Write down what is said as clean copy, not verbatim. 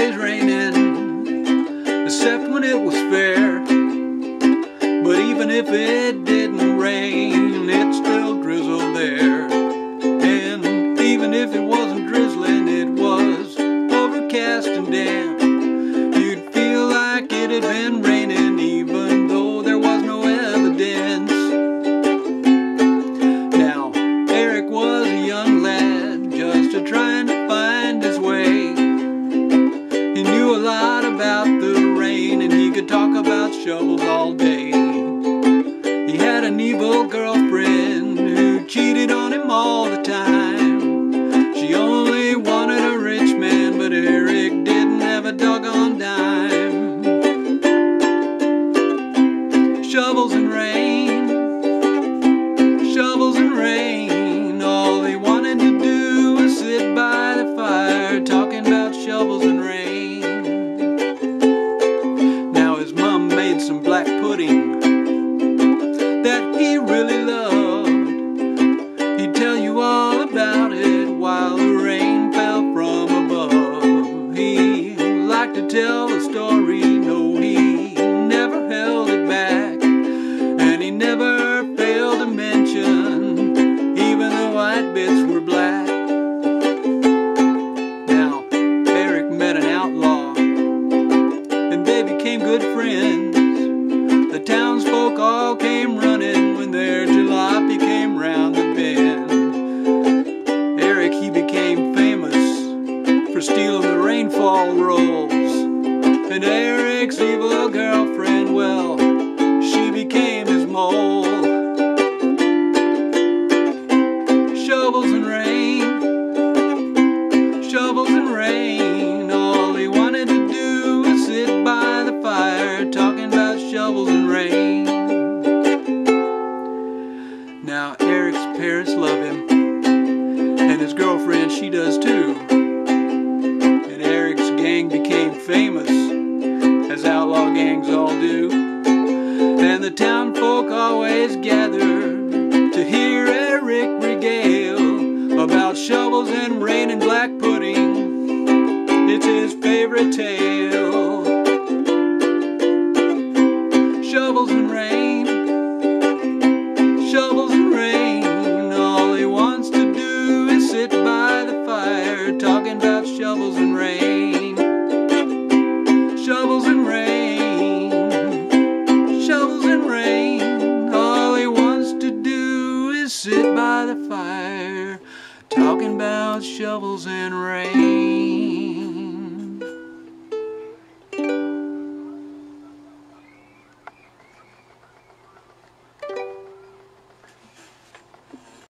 always raining, except when it was fair. But even if it didn't rain, it still drizzled there. And even if it wasn't drizzling, it was overcast and damp. You'd feel like it had been raining, even though there was no evidence. Now, Eric was a young lad, just trying to find his way. He knew a lot about the rain, and he could talk about shovels all day. He had an evil girlfriend who cheated on him all the time. She only wanted a rich man, but Eric didn't have a doggone dime. Shovels and rain, shovels and rain. All he wanted to do was sit by the fire, talking about shovels and rain. Now his mom made some black pudding that he really loved. He'd tell you all about it while the rain fell from above. He liked to tell a story, no, he never held it back. And he never failed to mention even the white bits were black. Now, Eric met an outlaw, and they became good friends. The townsfolk all came running when their jalopy came round the bend. Eric, he became famous for stealing the rainfall rolls. And Eric's evil girlfriend, well, she became his mole. Shovels and rain, shovels and rain. All he wanted to do was sit by the fire, talking about shovels and rain. Now Eric's parents love him, and his girlfriend, she does too. And Eric's gang became famous, as outlaw gangs all do. And the town folk always gather to hear Eric regale about shovels and rain and black pudding. It's his favorite tale. Shovels and rain, shovels and rain. All he wants to do is sit by the fire, talking about shovels and rain. Shovels and rain, shovels and rain. All he wants to do is sit by the fire, talking about shovels and rain.